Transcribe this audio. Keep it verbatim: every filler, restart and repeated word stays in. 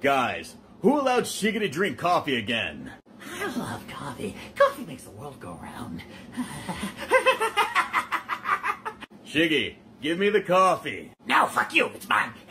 Guys, who allowed Shiggy to drink coffee again? I love coffee. Coffee makes the world go round. Shiggy, give me the coffee. No, fuck you. It's mine.